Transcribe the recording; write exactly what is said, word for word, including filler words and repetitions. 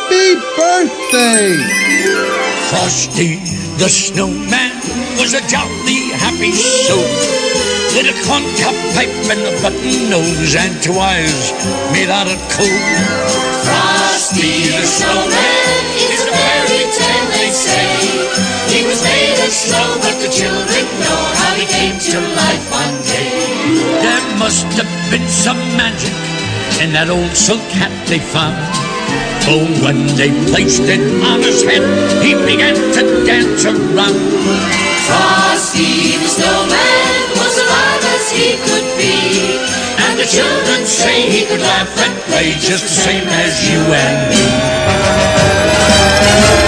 Happy birthday! Frosty the Snowman was a jolly happy soul, with a corncob pipe and a button nose and two eyes made out of coal. Frosty the Snowman is a fairy tale, they say. He was made of snow, but the children know how he came to life one day. There must have been some magic in that old silk hat they found, for when they placed it on his head, he began to dance around. Frosty the Snowman was alive as he could be, and the children say he could laugh and play just the same as you and me.